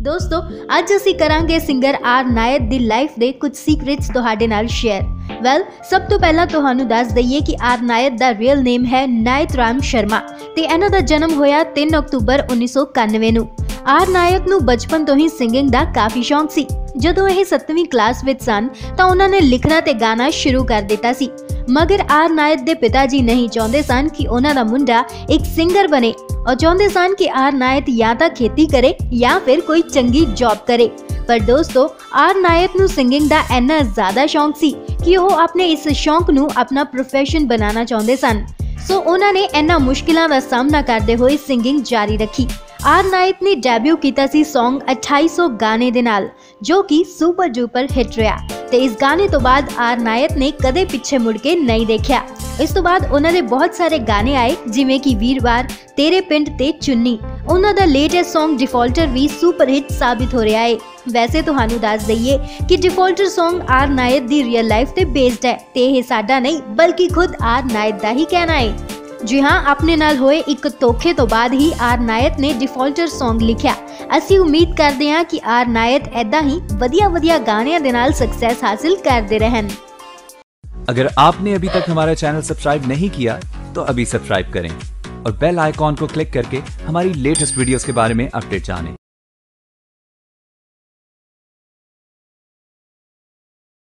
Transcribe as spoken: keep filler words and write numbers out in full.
दोस्तों ਅੱਜ ਅਸੀਂ ਕਰਾਂਗੇ ਸਿੰਗਰ ਆਰ ਨਾਇਤ ਦੀ ਲਾਈਫ ਦੇ ਕੁਝ ਸੀਕ੍ਰੇਟਸ ਤੁਹਾਡੇ ਨਾਲ ਸ਼ੇਅਰ। ਵੈਲ ਸਭ ਤੋਂ ਪਹਿਲਾਂ ਤੁਹਾਨੂੰ ਦੱਸ ਦਈਏ ਕਿ ਆਰ ਨਾਇਤ ਦਾ ਰੀਅਲ ਨੇਮ ਹੈ ਨਾਇਤ ਰਾਮ ਸ਼ਰਮਾ ਤੇ ਇਹਨਾਂ ਦਾ ਜਨਮ ਹੋਇਆ ਤਿੰਨ ਅਕਤੂਬਰ ਉੱਨੀ ਸੌ ਇਕਾਨਵੇਂ ਨੂੰ। ਆਰ ਨਾਇਤ ਨੂੰ ਬਚਪਨ ਤੋਂ ਹੀ ਸਿੰਗਿੰਗ ਦਾ ਕਾਫੀ ਸ਼ੌਂਕ ਸੀ। ਜਦੋਂ ਇਹ ਸੱਤਵੀਂ ਕਲਾਸ ਵਿੱਚ ਸਨ ਤਾਂ ਉਹਨਾਂ ਨੇ ਲਿਖਣਾ ਤੇ ਗਾਣਾ ਸ਼ੁਰੂ ਕਰ ਦਿੱਤਾ ਸੀ। ਮਗਰ ਆਰ ਨਾਇਤ ਦੇ ਪਿਤਾ ਜੀ ਨਹੀਂ ਚਾਹੁੰਦੇ ਸਨ ਕਿ ਉਹਨਾਂ ਦਾ ਮੁੰਡਾ ਇੱਕ ਸਿੰਗਰ ਬਣੇ। और चाहते सन कि आर नायत या तो खेती करे या फिर कोई चंगी जॉब करे। पर दोस्तों आर नायत नू सिंगिंग दा इन्ना ज़्यादा शौक सी कि वो अपने इस शौक नू अपना प्रोफेशन बनाना चाहते सन। सो उन्होंने इन्ना मुश्किलों का सामना करते हुए सिंगिंग जारी रखी। आर नायत ने डेब्यू किया सी सॉन्ग अठाई सौ गाने दे नाल जो कि सुपर डुपर हिट रहा ते इस गाने तो बाद आर नायत ने कदे पिछे मुड़ के नहीं देखा। इस तो बाद उन्होंने बहुत सारे गाने आए जिमें कि वीरवार, तेरे पिंड ते चुन्नी। उन्होंने लेटेस्ट सॉन्ग डिफॉल्टर भी सुपर हिट साबित हो रहा है। वैसे तुहानू दस दईए कि डिफॉल्टर सॉन्ग आर नायत दी रियल लाइफ ते बेस्ड है ते यह साडा नहीं बल्कि खुद आर नायत दा ही कहना है। जी हाँ, अपने नाल होए एक धोखे तो बाद ही आर नायत ने डिफॉल्टर सॉन्ग लिखा। असी उम्मीद करते हैं कि आर नायत ऐदा ही वधिया वधिया गाणियां दे नाल सक्सेस हासिल करते रहन। अगर आपने अभी तक हमारा चैनल सब्सक्राइब नहीं किया तो अभी सब्सक्राइब करें और बेल आइकॉन को क्लिक करके हमारी लेटेस्ट वीडियोस के बारे में अपडेट जानें।